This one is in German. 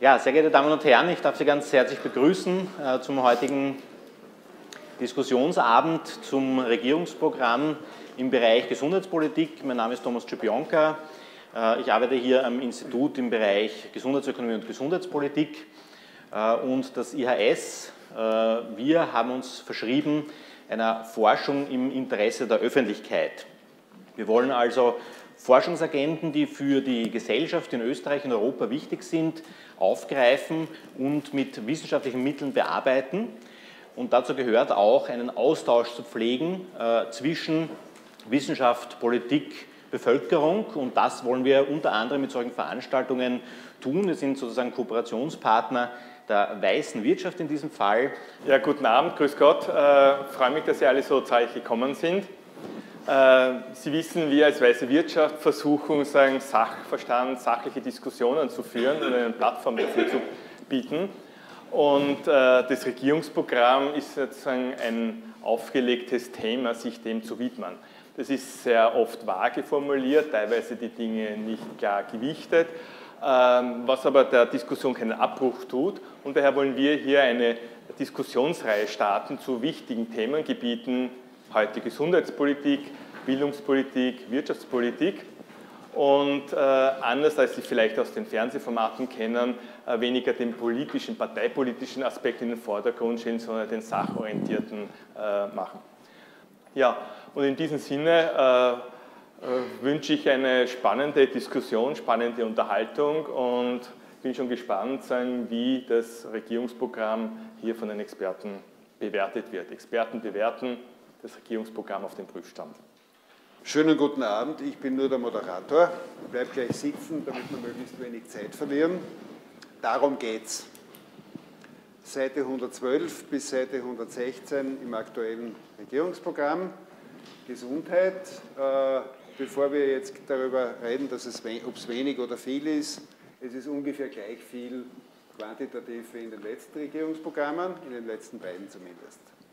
Ja, sehr geehrte Damen und Herren, ich darf Sie ganz herzlich begrüßen zum heutigen Diskussionsabend zum Regierungsprogramm im Bereich Gesundheitspolitik. Mein Name ist Thomas Czepionka. Ich arbeite hier am Institut im Bereich Gesundheitsökonomie und Gesundheitspolitik und das IHS. Wir haben uns verschrieben einer Forschung im Interesse der Öffentlichkeit. Wir wollen also Forschungsagenten, die für die Gesellschaft in Österreich und Europa wichtig sind, aufgreifen und mit wissenschaftlichen Mitteln bearbeiten. Und dazu gehört auch, einen Austausch zu pflegen zwischen Wissenschaft, Politik, Bevölkerung. Und das wollen wir unter anderem mit solchen Veranstaltungen tun. Wir sind sozusagen Kooperationspartner der weißen Wirtschaft in diesem Fall. Ja, guten Abend, grüß Gott. Freue mich, dass Sie alle so zahlreich gekommen sind. Sie wissen, wir als weiße Wirtschaft versuchen, Sachverstand, sachliche Diskussionen zu führen und eine Plattform dafür zu bieten. Und das Regierungsprogramm ist sozusagen ein aufgelegtes Thema, sich dem zu widmen. Das ist sehr oft vage formuliert, teilweise die Dinge nicht klar gewichtet, was aber der Diskussion keinen Abbruch tut. Und daher wollen wir hier eine Diskussionsreihe starten zu wichtigen Themengebieten, heute Gesundheitspolitik, Bildungspolitik, Wirtschaftspolitik und anders als Sie vielleicht aus den Fernsehformaten kennen, weniger den politischen, parteipolitischen Aspekt in den Vordergrund stellen, sondern den sachorientierten machen. Ja, und in diesem Sinne wünsche ich eine spannende Diskussion, spannende Unterhaltung und bin schon gespannt, wie das Regierungsprogramm hier von den Experten bewertet wird. Experten bewerten das Regierungsprogramm auf den Prüfstand. Schönen guten Abend, ich bin nur der Moderator. Ich bleibe gleich sitzen, damit wir möglichst wenig Zeit verlieren. Darum geht's. Seite 112 bis Seite 116 im aktuellen Regierungsprogramm. Gesundheit. Bevor wir jetzt darüber reden, ob es wenig oder viel ist, es ist ungefähr gleich viel quantitativ wie in den letzten Regierungsprogrammen, in den letzten beiden zumindest.